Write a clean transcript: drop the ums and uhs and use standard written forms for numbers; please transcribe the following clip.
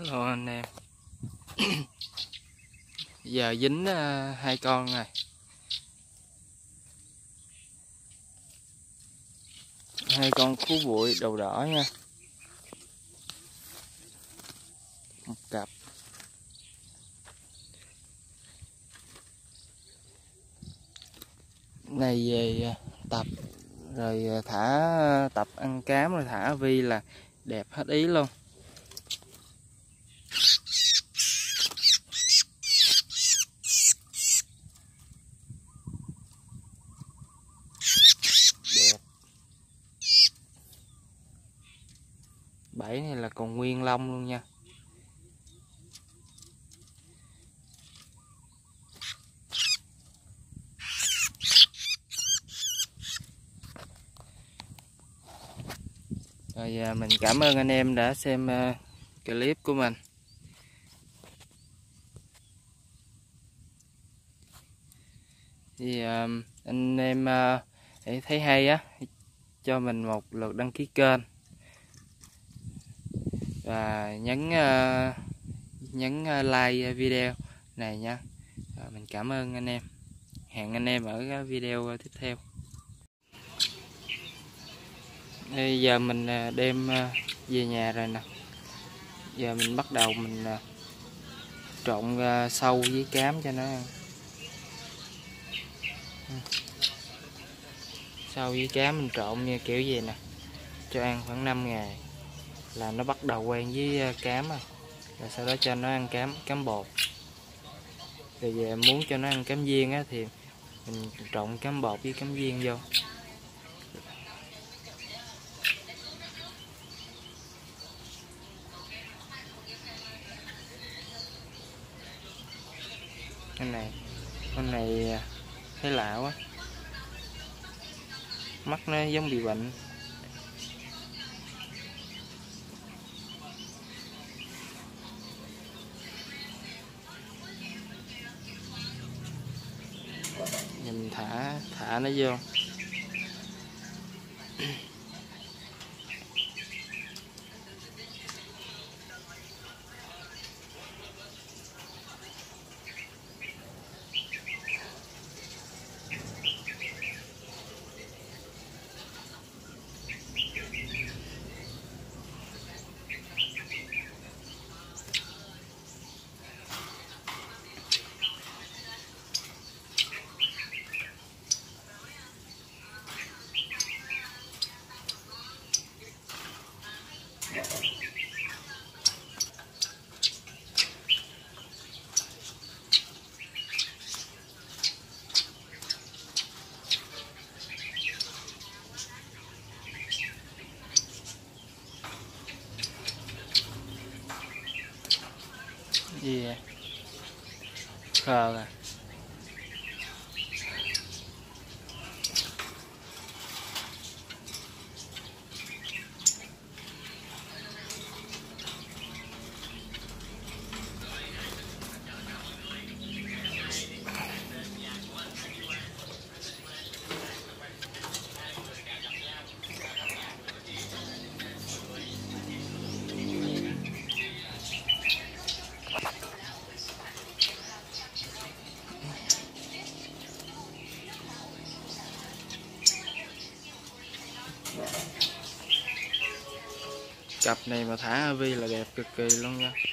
Hello anh em. Giờ dính hai con này. Hai con khú bụi đầu đỏ nha. Một cặp. Này về tập rồi thả tập ăn cám rồi thả vi là đẹp hết ý luôn. Đẹp. Bẫy này là còn nguyên lông luôn nha. Rồi mình cảm ơn anh em đã xem clip của mình. Thì anh em thấy hay á, cho mình một lượt đăng ký kênh và nhấn like video này nha. Mình cảm ơn anh em. Hẹn anh em ở cái video tiếp theo. Bây giờ mình đem về nhà rồi nè. Giờ mình bắt đầu mình trộn sâu với cám cho nó ăn. Sâu với cám mình trộn như kiểu gì nè, cho ăn khoảng 5 ngày là nó bắt đầu quen với cám rồi. Rồi sau đó cho nó ăn cám bột. Rồi về muốn cho nó ăn cám viên á thì mình trộn cám bột với cám viên vô. Con này thấy lạ quá, mắt nó giống bị bệnh. Giờ mình thả nó vô. Gì vậy? Khờ à? Cặp này mà thả vi là đẹp cực kỳ luôn nha.